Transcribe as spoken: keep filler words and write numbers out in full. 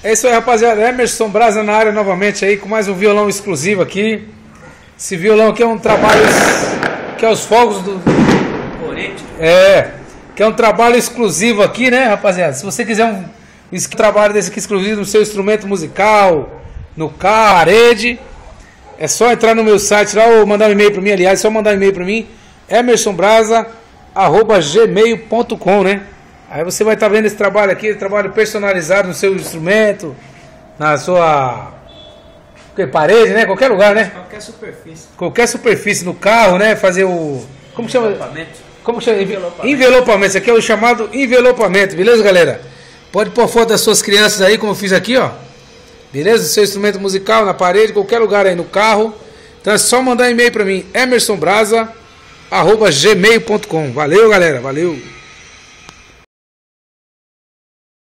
É isso aí, rapaziada. Emerson Brasa na área novamente aí com mais um violão exclusivo aqui. Esse violão aqui é um trabalho que é os fogos do É, que é um trabalho exclusivo aqui, né, rapaziada? Se você quiser um, um trabalho desse aqui exclusivo no seu instrumento musical, no carro, parede, é só entrar no meu site lá ou mandar um e-mail para mim, aliás, é só mandar um e-mail para mim, emerson brasa arroba gmail ponto com, né? Aí você vai estar tá vendo esse trabalho aqui, trabalho personalizado no seu instrumento, na sua que, parede, né? Qualquer lugar, né? Qualquer superfície. Qualquer superfície, no carro, né? Fazer o... Como que chama? Envelopamento. Como que chama? Envelopamento. Envelopamento. Esse aqui é o chamado envelopamento, beleza, galera? Pode pôr foto das suas crianças aí, como eu fiz aqui, ó. Beleza? Seu instrumento musical, na parede, qualquer lugar aí, no carro. Então é só mandar um e-mail pra mim, emerson brasa arroba gmail ponto com. Valeu, galera. Valeu.